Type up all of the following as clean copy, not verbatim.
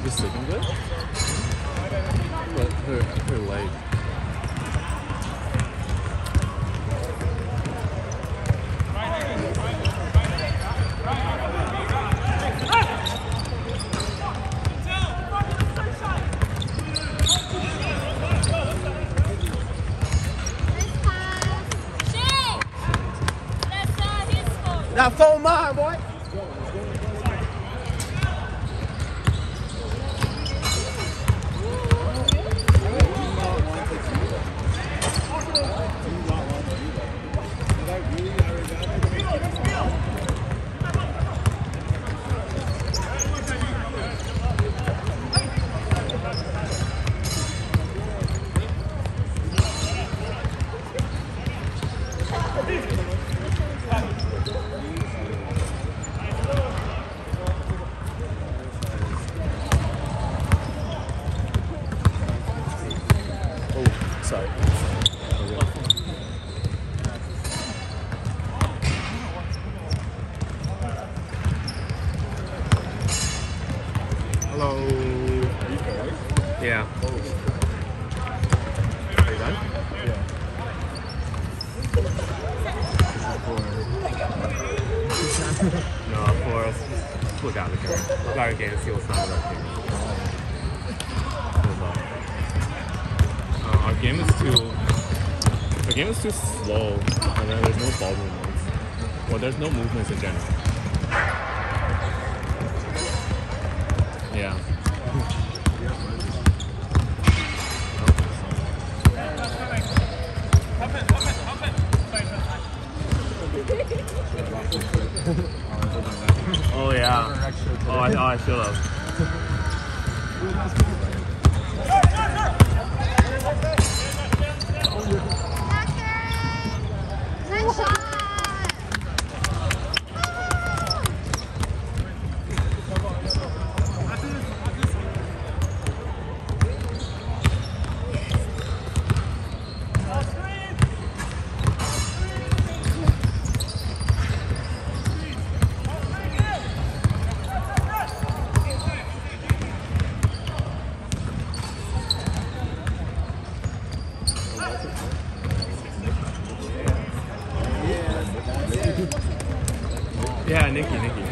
She's sleeping good? But her leg. That phone mine, boy. Sorry. Hello. Yeah. Are you done? Yeah. No, for us. Look out the camera. Look out again and see what's not about here. Our game is too slow, and then there's no ball movements. Well, there's no movements in general. Yeah. Oh yeah. Oh, I should have. Nice shot! Yeah, Nikki, yeah.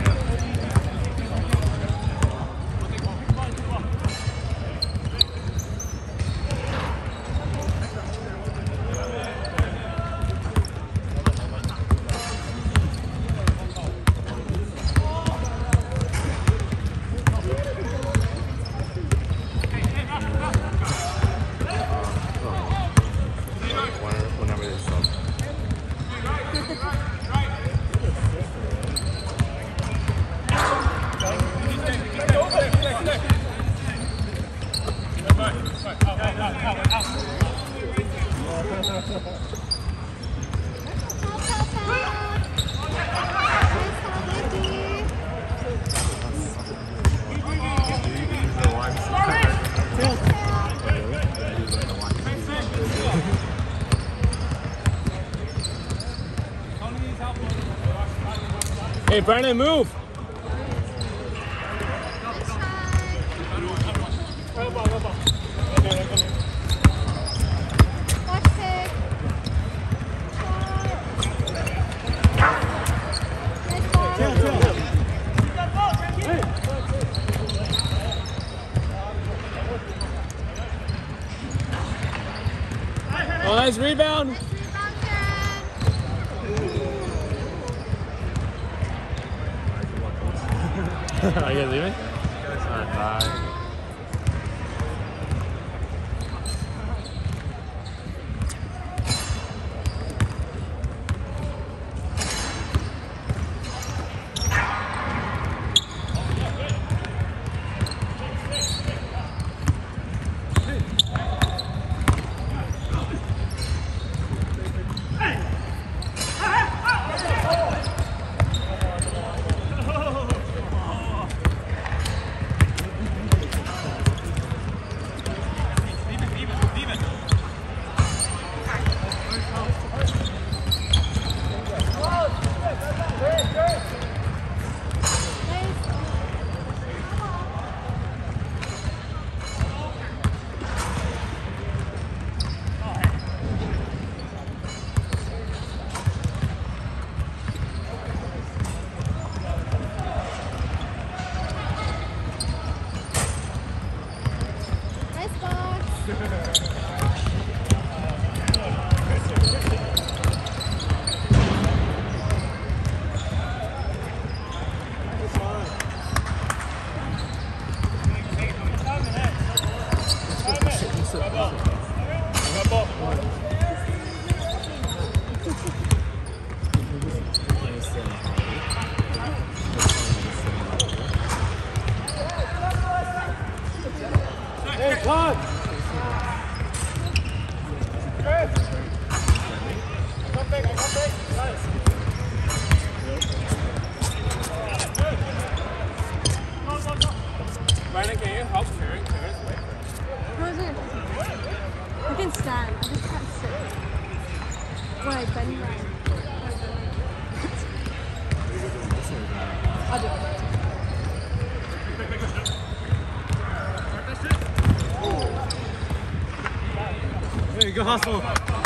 Whenever they sub. Hey, Brandon, move! Oh, nice rebound! Are you guys leaving? Alright, bye. Brandon, can you help carry Karen's weight? I can stand. I just can't sit. When I bend down. I'll do it. There you go, hustle.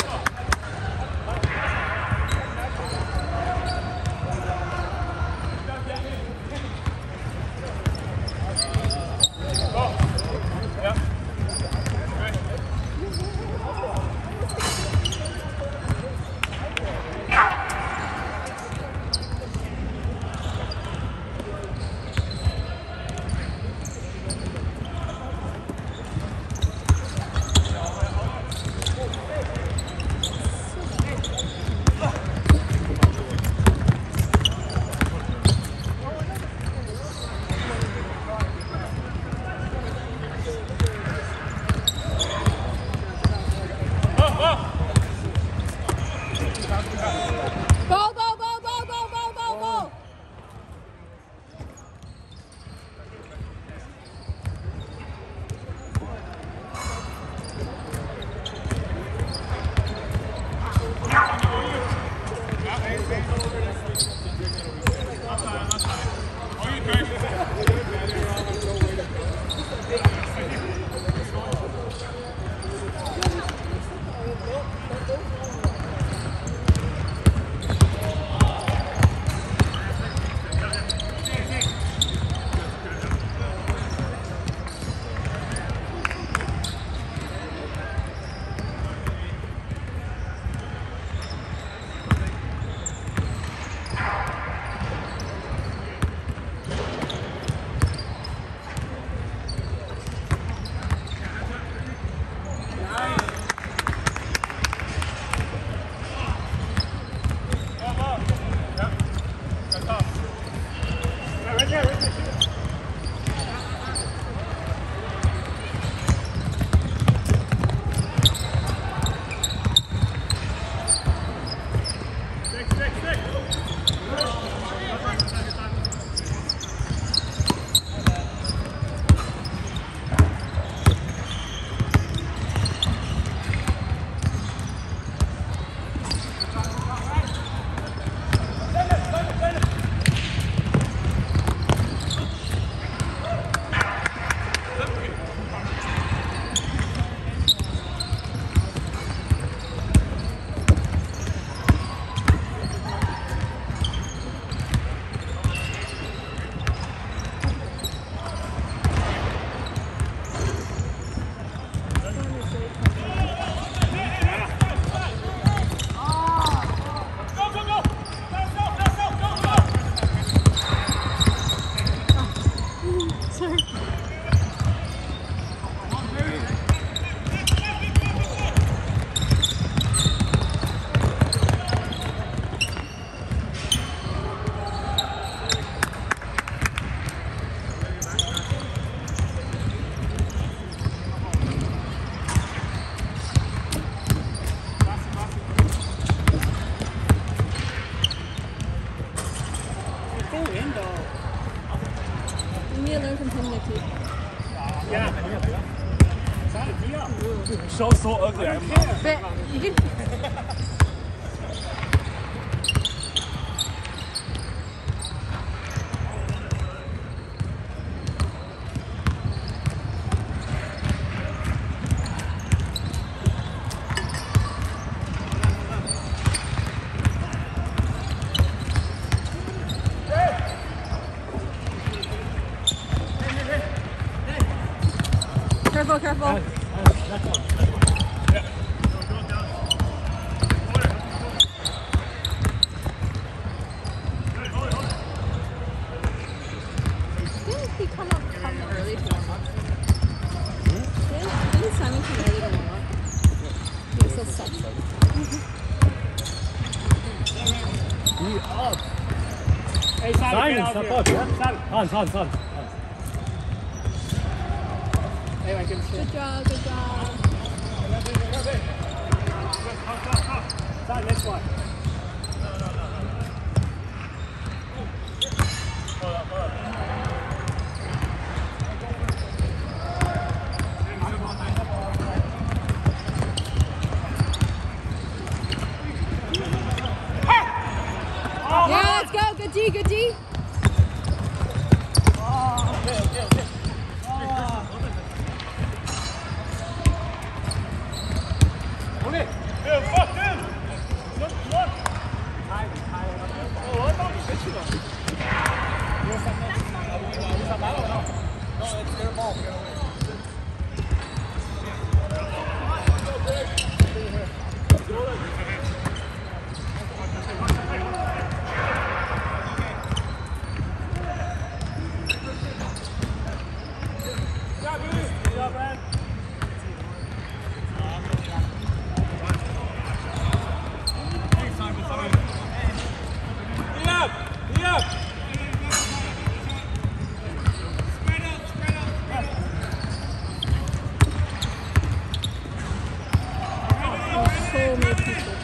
So ugly. But you can. Careful, careful. he come early to warm up? Didn't Simon come early to warm up? He was so stuck. Be up. Hey, Simon, step here. up, yeah? Simon. Hans. Hey, my goodness. Good job, good job. Simon, next one. Yeah, let's go. Good D, good D. So many people.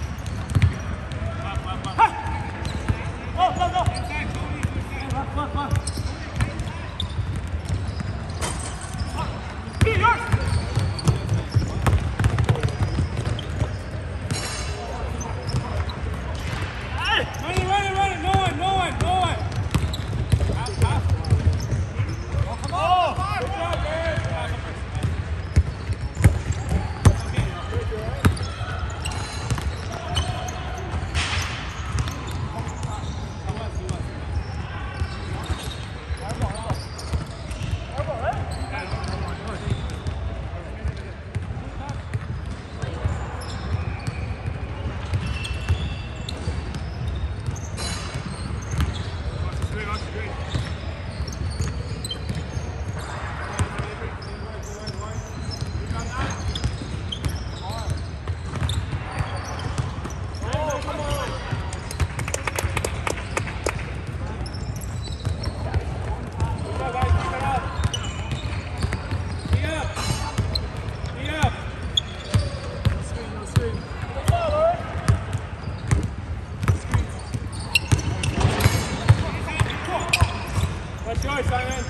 What's yours, Simon?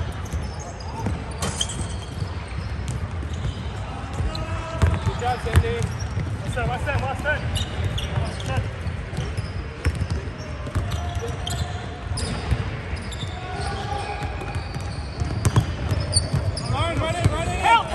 Good job, Sandy. What's that? Run it! Help!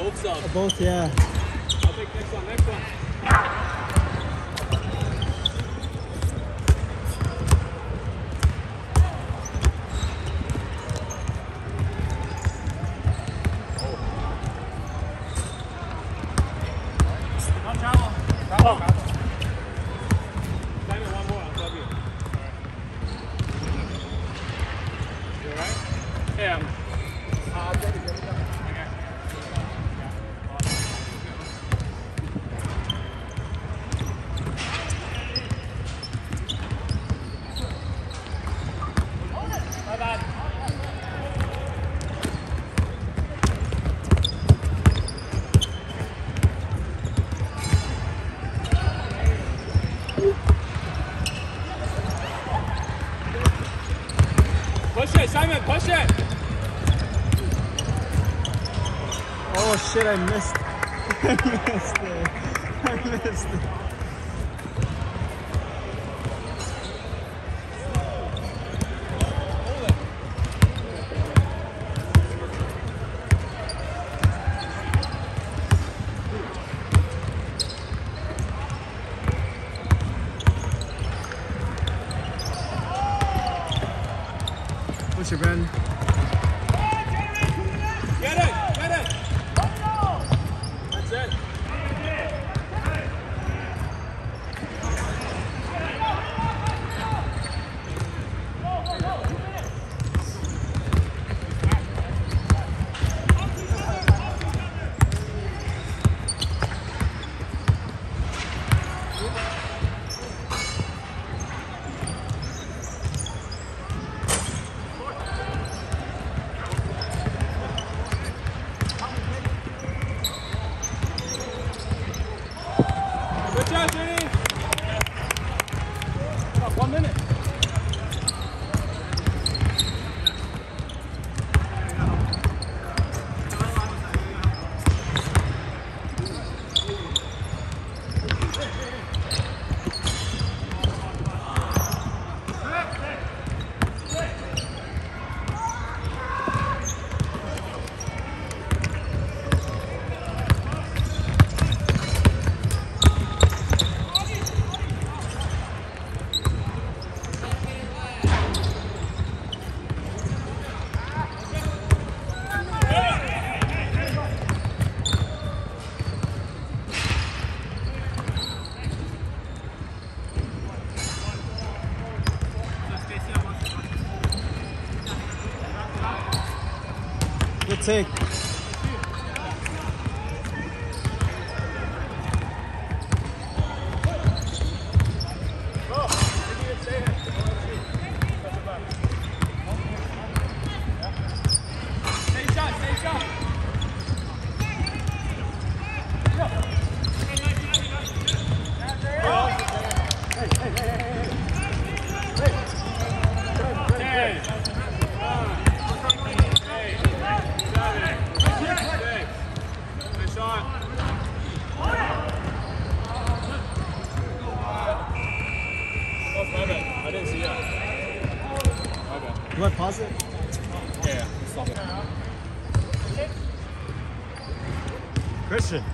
both subs. Both, yeah. I'll take next one, next one. Not travel. Travel. Simon, one more, I'll sub you. You alright? Yeah. I'll take it. Push it, Simon, push it! Oh shit, I missed. I missed it. I missed it. What's your Ben? Get it! Get it! That's it. Good job, Jenny! 1 minute. Good take. I didn't see that. Okay. Do I pause it? Yeah, stop it. Christian.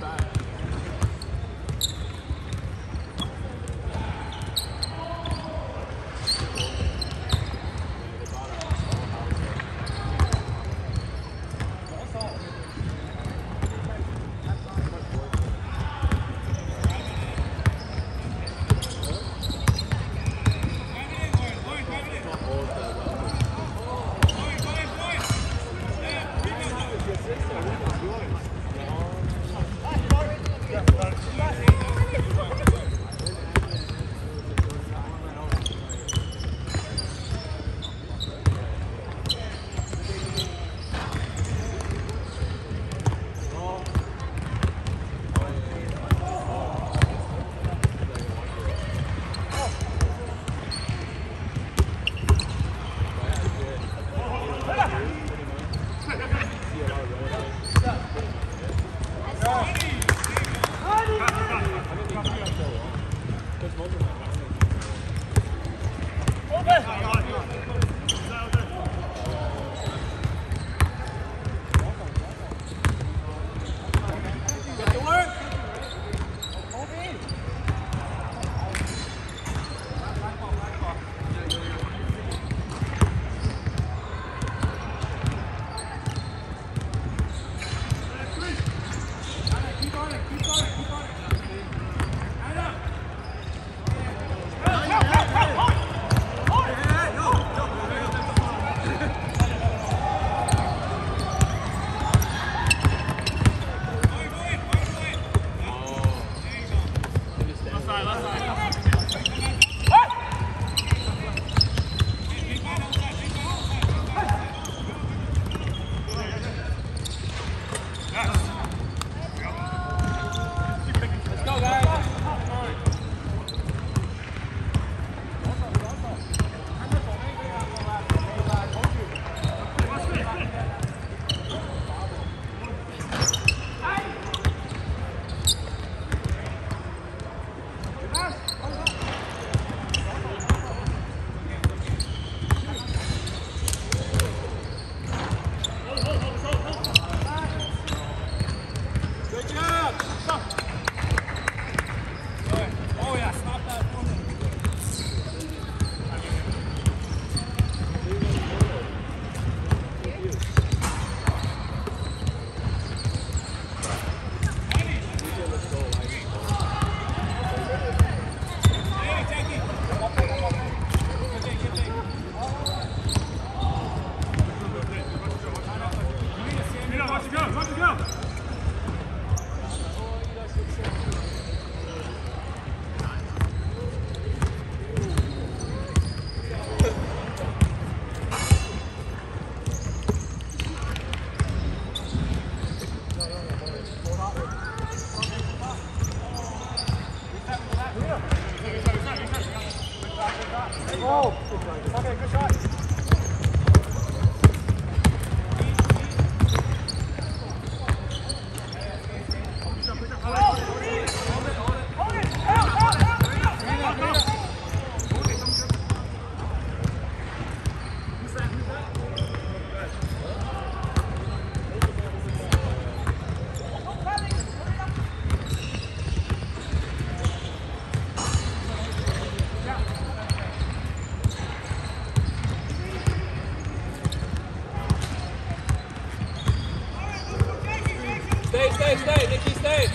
Stay, Nikki, stay.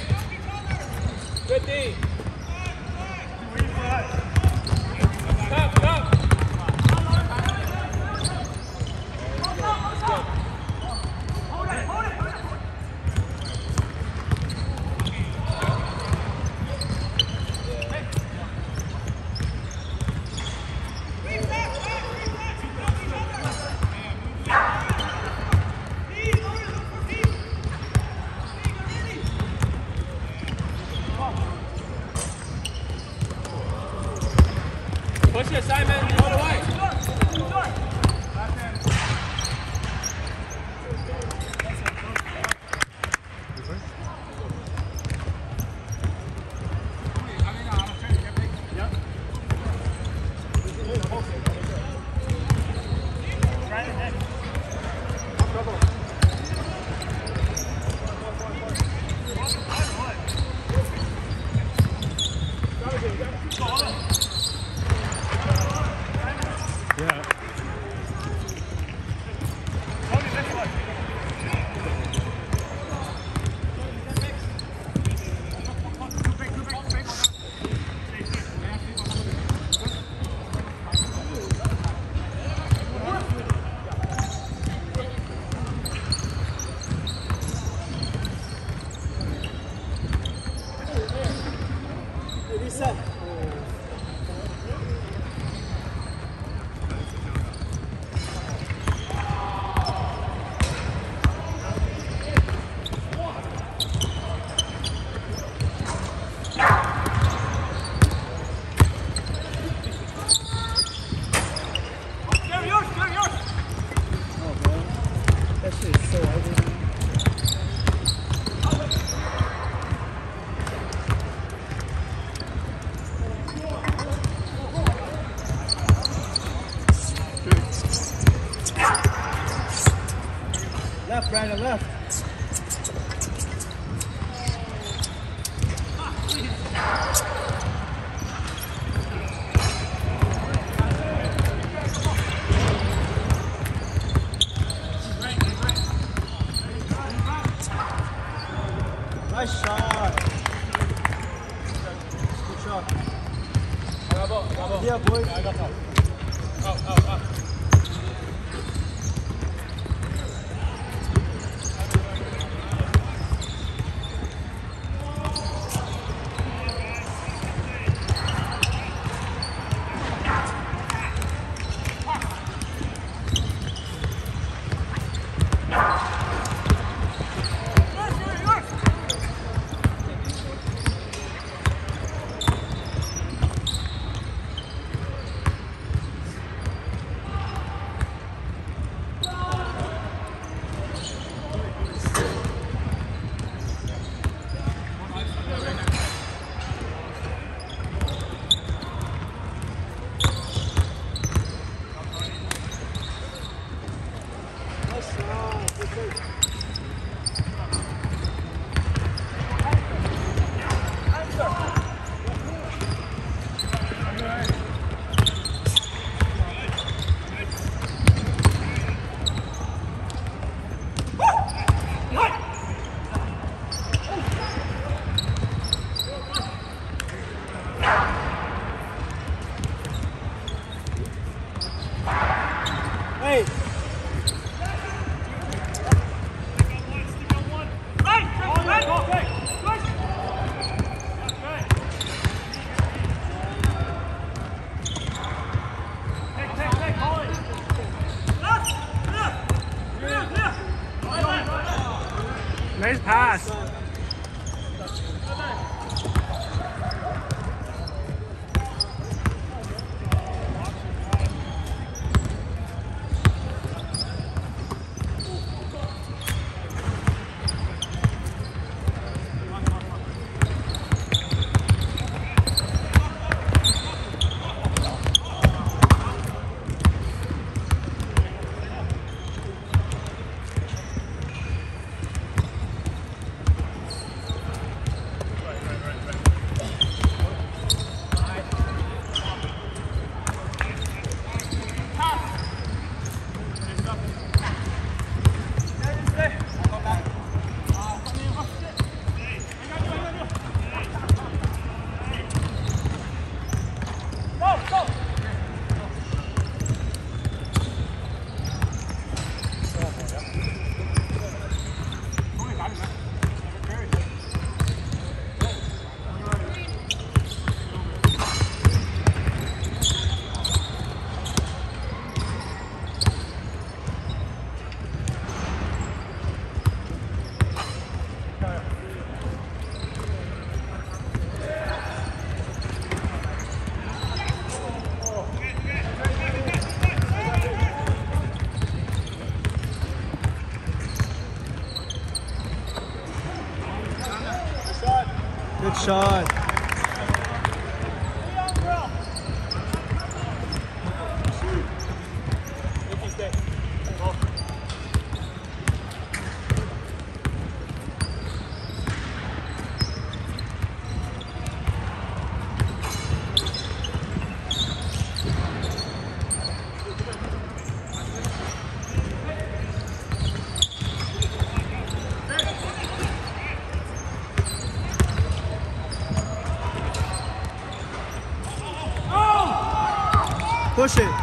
Good D. Stop. Push it, Simon. All the way. Reset. Left, Brandon, left. Nice shot. Good shot. Yeah, boys. Hey! Nice pass. Good shot. Push it.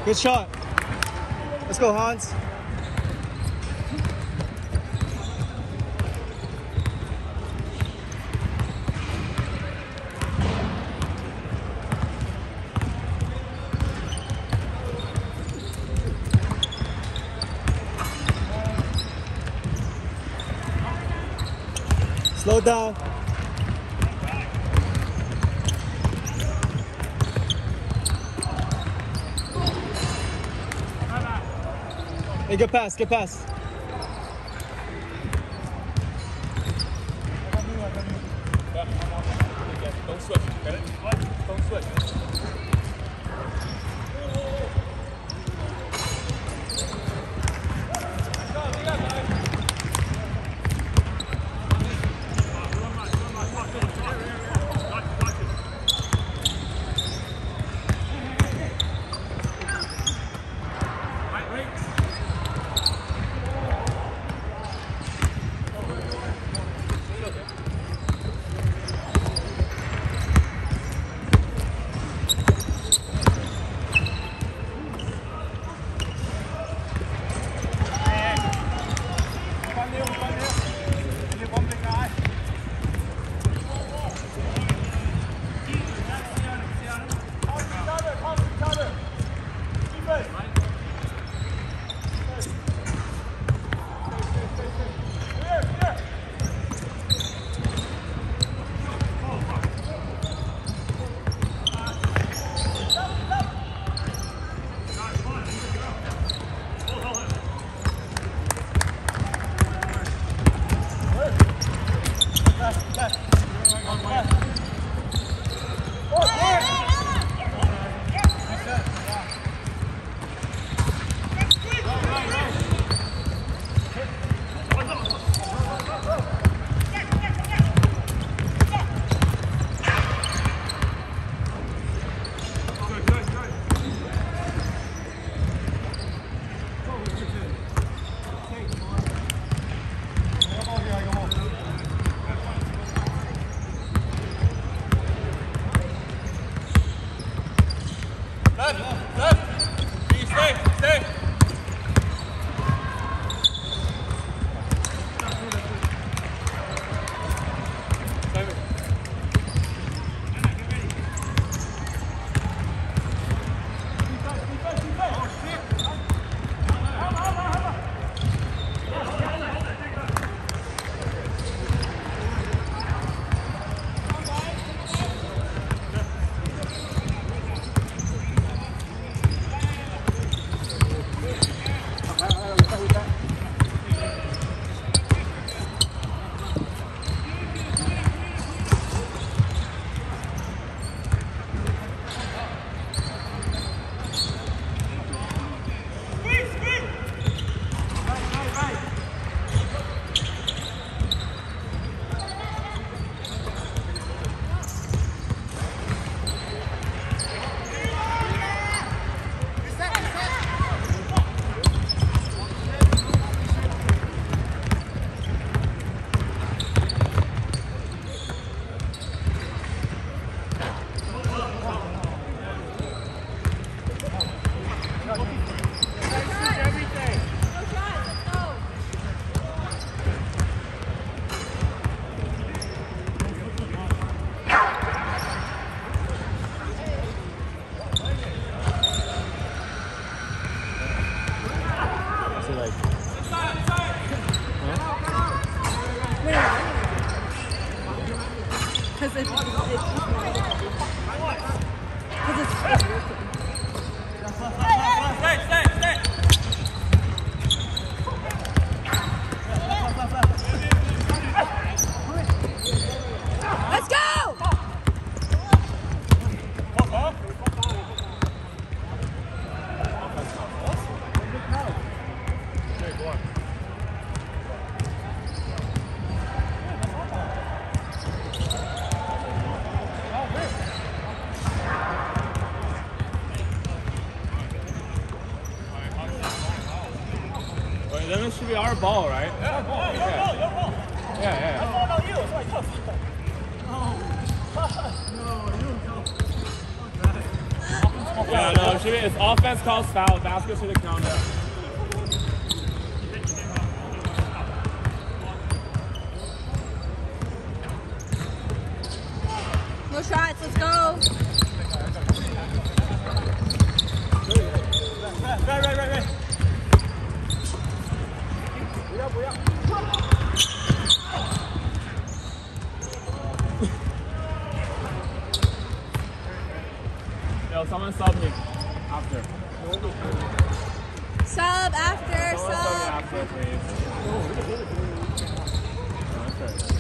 Good shot. Let's go, Hans. Slow down. Hey, good pass, good pass. Don't switch. Get it? Don't switch. Because it's working. Let's go! Then it should be our ball, right? Yeah, ball, your ball, your ball. Yeah. No, no, you. It's like tough. No, you don't go. Yeah, no, it should be, it's offense calls foul. Basket should have counted. No shots, let's go. Right. Yo, someone sub me after. Sub after, Someone sub me sub. after, please. Okay.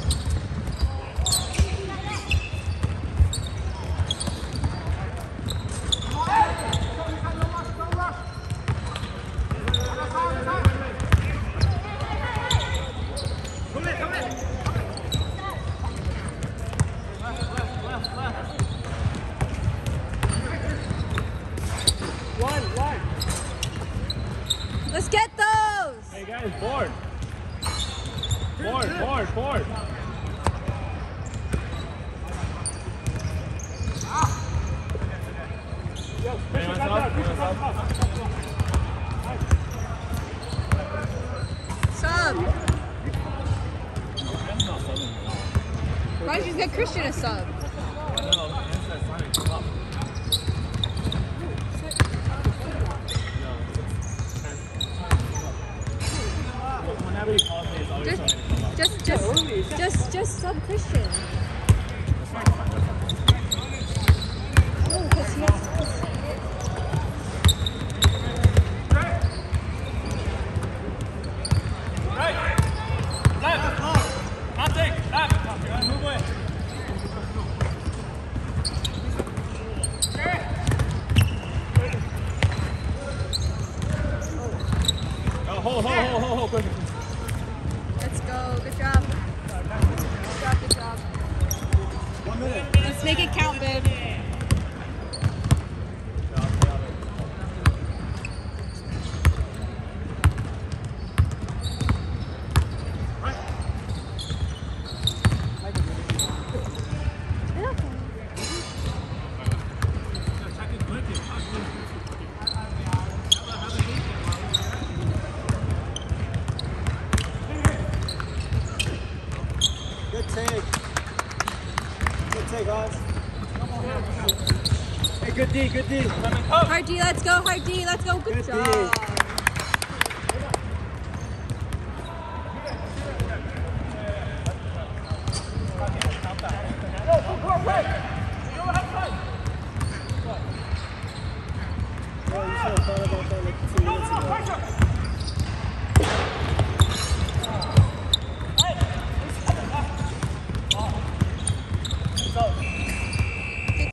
Let's get those. Hey guys, board. Board. Anyone else? Sub. That's not subbing at all. Why don't you get Christian a sub? No, inside signing, come up. Whenever he calls me, it's always trying to come up. Just sub Christian. No, because he has Hold, quick. Let's go. Good job. Good job. 1 minute. Let's make it count, babe. Good take, guys. Hey, good D. Hard D, let's go. Hard D, let's go. Good Good job. D. Yeah, you should have thought about that like 2 minutes ago.